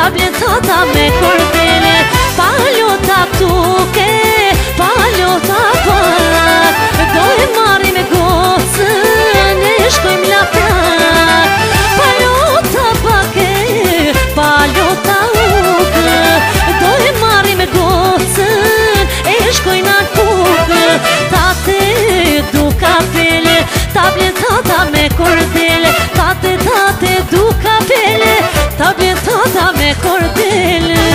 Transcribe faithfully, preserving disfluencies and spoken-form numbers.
tabletta me cordele, palota tuke, palota pak, doj marim gocë, ne shkojmë la plak. Palota pake, palota uke, doj marim gocë, e shkojnë në kukë. Tate du kapele, tabletata me cordele, tate tate du kapele, tabletata me cordele.